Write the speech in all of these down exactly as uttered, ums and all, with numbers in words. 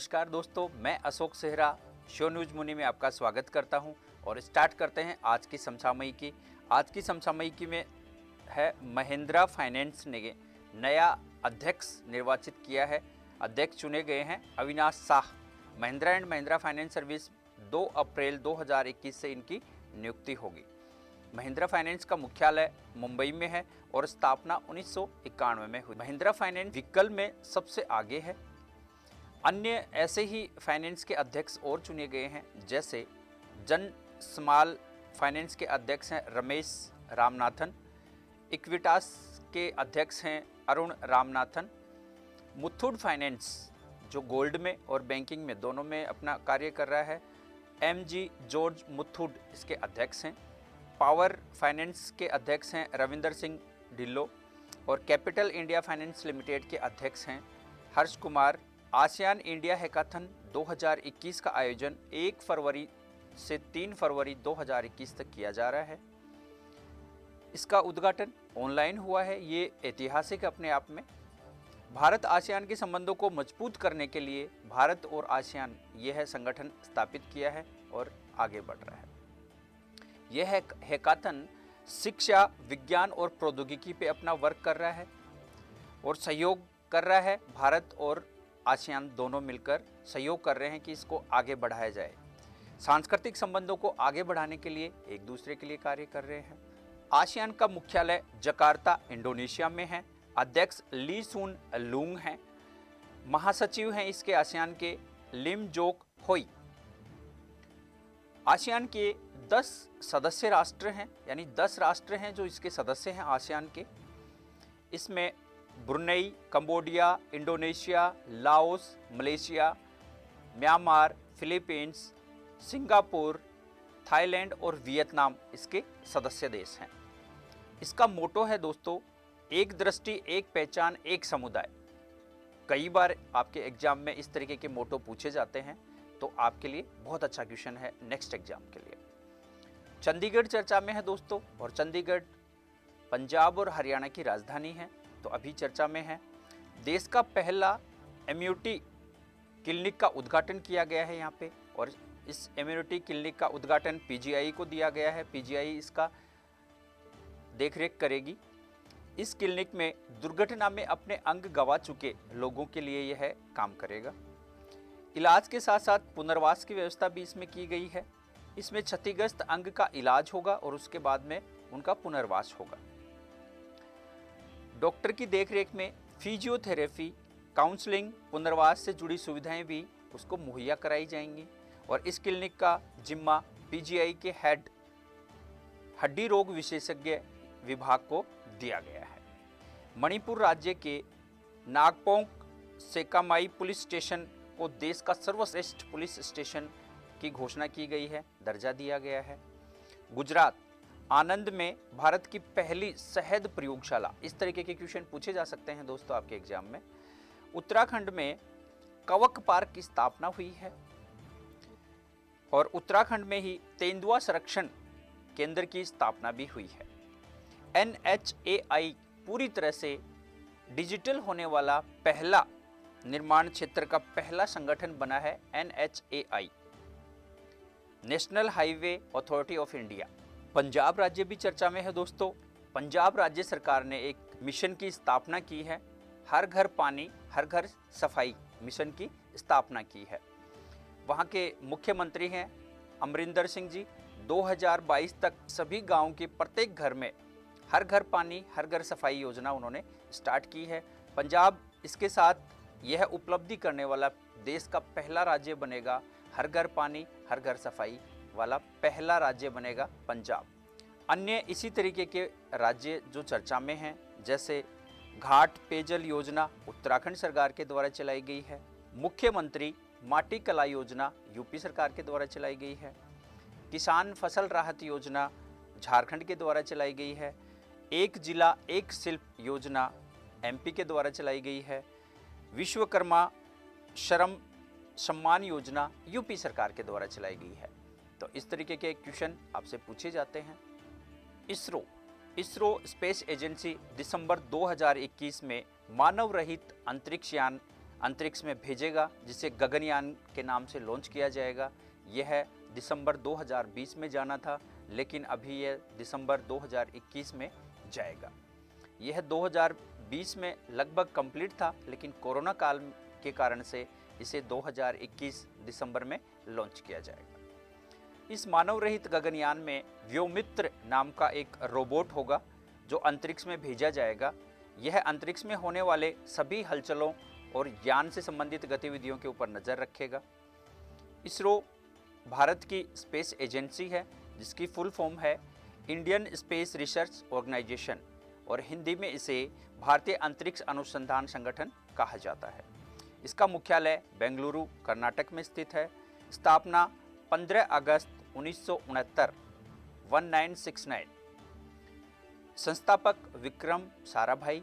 नमस्कार दोस्तों, मैं अशोक सेहरा शो न्यूज मुनि में आपका स्वागत करता हूं और स्टार्ट करते हैं आज की समसामयिकी। आज की समसामयिकी में है महिंद्रा फाइनेंस ने नया अध्यक्ष निर्वाचित किया है। अध्यक्ष चुने गए हैं Avinash Shah. Mahindra and Mahindra finance service दो अप्रैल दो हज़ार इक्कीस से इनकी नियुक्ति होगी। महिंद्रा फाइनेंस का मुख्यालय मुंबई में है और स्थापना उन्नीस सौ इक्यानवे में हुई। महिंद्रा फाइनेंस व्हीकल में सबसे आगे है। अन्य ऐसे ही फाइनेंस के अध्यक्ष और चुने गए हैं, जैसे जन स्मॉल फाइनेंस के अध्यक्ष हैं रमेश रामनाथन, इक्विटास के अध्यक्ष हैं अरुण रामनाथन, मुथूट फाइनेंस जो गोल्ड में और बैंकिंग में दोनों में अपना कार्य कर रहा है, एम जी जॉर्ज मुथूट इसके अध्यक्ष हैं, पावर फाइनेंस के अध्यक्ष हैं रविंदर सिंह ढिल्लो और कैपिटल इंडिया फाइनेंस लिमिटेड के अध्यक्ष हैं Harsh Kumar. ASEAN India hackathon दो हज़ार इक्कीस का आयोजन एक फरवरी से तीन फरवरी दो हज़ार इक्कीस तक किया जा रहा है। इसका उद्घाटन ऑनलाइन हुआ है। ये ऐतिहासिक अपने आप में। भारत आसियान के संबंधों को मजबूत करने के लिए भारत और आसियान यह संगठन स्थापित किया है और आगे बढ़ रहा है। यह हैकाथन शिक्षा, विज्ञान और प्रौद्योगिकी पे अपना वर्क कर रहा है और सहयोग कर रहा है। भारत और आसियान दोनों मिलकर सहयोग कर रहे हैं कि इसको आगे बढ़ाया जाए। सांस्कृतिक संबंधों को आगे बढ़ाने के लिए एक दूसरे के लिए कार्य कर रहे हैं। आसियान का मुख्यालय जकार्ता इंडोनेशिया में है। अध्यक्ष ली सून लूंग हैं। महासचिव हैं इसके आसियान के लिम जोक होई। आसियान के दस सदस्य राष्ट्र हैं, यानी दस राष्ट्र हैं जो इसके सदस्य हैं आसियान के। इसमें Brunei, Cambodia, Indonesia, Laos, Malaysia, Myanmar, Philippines, Singapore, Thailand और वियतनाम इसके सदस्य देश हैं। इसका मोटो है दोस्तों, एक दृष्टि, एक पहचान, एक समुदाय। कई बार आपके एग्जाम में इस तरीके के मोटो पूछे जाते हैं, तो आपके लिए बहुत अच्छा क्वेश्चन है नेक्स्ट एग्जाम के लिए। चंडीगढ़ चर्चा में है दोस्तों, और चंडीगढ़ पंजाब और हरियाणा की राजधानी है, तो अभी चर्चा में है। देश का पहला इम्यूनिटी क्लिनिक का उद्घाटन किया गया है यहाँ पे, और इस इम्यूनिटी क्लिनिक का उद्घाटन पी जी आई को दिया गया है। पी जी आई इसका देखरेख करेगी। इस क्लिनिक में दुर्घटना में अपने अंग गंवा चुके लोगों के लिए यह काम करेगा। इलाज के साथ साथ पुनर्वास की व्यवस्था भी इसमें की गई है। इसमें क्षतिग्रस्त अंग का इलाज होगा और उसके बाद में उनका पुनर्वास होगा। डॉक्टर की देखरेख में फिजियोथेरेपी, काउंसलिंग, पुनर्वास से जुड़ी सुविधाएं भी उसको मुहैया कराई जाएंगी। और इस क्लिनिक का जिम्मा पी जी आई के हेड हड्डी रोग विशेषज्ञ विभाग को दिया गया है। मणिपुर राज्य के नागपोंग सेकामाई पुलिस स्टेशन को देश का सर्वश्रेष्ठ पुलिस स्टेशन की घोषणा की गई है, दर्जा दिया गया है। गुजरात आनंद में भारत की पहली शहद प्रयोगशाला। इस तरीके के क्वेश्चन पूछे जा सकते हैं दोस्तों आपके एग्जाम में। उत्तराखंड में कवक पार्क की स्थापना हुई है और उत्तराखंड में ही तेंदुआ संरक्षण केंद्र की स्थापना भी हुई है। एन एच ए आई पूरी तरह से डिजिटल होने वाला पहला निर्माण क्षेत्र का पहला संगठन बना है N H A I, national highway authority of India. Punjab राज्य भी चर्चा में है दोस्तों। पंजाब राज्य सरकार ने एक मिशन की स्थापना की है। हर घर पानी, हर घर सफाई मिशन की स्थापना की है। वहाँ के मुख्यमंत्री हैं अमरिंदर सिंह जी। दो हज़ार बाईस तक सभी गाँव के प्रत्येक घर में हर घर पानी, हर घर सफाई योजना उन्होंने स्टार्ट की है। पंजाब इसके साथ यह उपलब्धि करने वाला देश का पहला राज्य बनेगा। हर घर पानी, हर घर सफाई वाला पहला राज्य बनेगा पंजाब। अन्य इसी तरीके के राज्य जो चर्चा में हैं, जैसे घाट पेयजल योजना उत्तराखंड सरकार के द्वारा चलाई गई है। मुख्यमंत्री माटी कला योजना यूपी सरकार के द्वारा चलाई गई है। किसान फसल राहत योजना झारखंड के द्वारा चलाई गई है। एक जिला एक शिल्प योजना एमपी के द्वारा चलाई गई है। विश्वकर्मा श्रम सम्मान योजना यूपी सरकार के द्वारा चलाई गई है। तो इस तरीके के क्वेश्चन आपसे पूछे जाते हैं। इसरो इसरो स्पेस एजेंसी दिसंबर दो हज़ार इक्कीस में मानव रहित अंतरिक्ष यान अंतरिक्ष में भेजेगा, जिसे गगनयान के नाम से लॉन्च किया जाएगा। यह दिसंबर दो हज़ार बीस में जाना था, लेकिन अभी यह दिसंबर दो हज़ार इक्कीस में जाएगा। यह दो हज़ार बीस में लगभग कंप्लीट था, लेकिन कोरोना काल के कारण से इसे दो हज़ार इक्कीस दिसंबर में लॉन्च किया जाएगा। इस मानव रहित गगनयान में व्योमित्र नाम का एक रोबोट होगा जो अंतरिक्ष में भेजा जाएगा। यह अंतरिक्ष में होने वाले सभी हलचलों और यान से संबंधित गतिविधियों के ऊपर नज़र रखेगा। इसरो भारत की स्पेस एजेंसी है, जिसकी फुल फॉर्म है इंडियन स्पेस रिसर्च ऑर्गेनाइजेशन, और हिंदी में इसे भारतीय अंतरिक्ष अनुसंधान संगठन कहा जाता है। इसका मुख्यालय बेंगलुरु, कर्नाटक में स्थित है। स्थापना पंद्रह अगस्त उन्नीस सौ उनहत्तर उन्नीस सौ उनहत्तर। संस्थापक विक्रम साराभाई,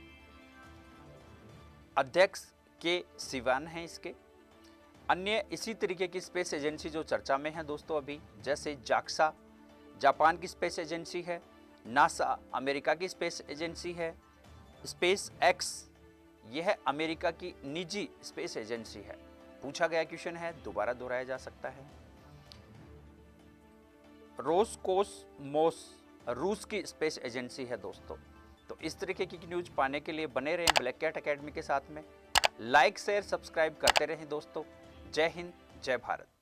अध्यक्ष के सिवान हैं इसके। अन्य इसी तरीके की स्पेस एजेंसी जो चर्चा में है दोस्तों अभी, जैसे जाक्सा जापान की स्पेस एजेंसी है, नासा अमेरिका की स्पेस एजेंसी है, स्पेस एक्स यह अमेरिका की निजी स्पेस एजेंसी है। पूछा गया क्वेश्चन है, दोबारा दोहराया जा सकता है। रोसकोसमोस रूस की स्पेस एजेंसी है दोस्तों। तो इस तरीके की न्यूज पाने के लिए बने रहें ब्लैक कैट एकेडमी के साथ में। लाइक शेयर सब्सक्राइब करते रहें दोस्तों। जय हिंद, जय भारत।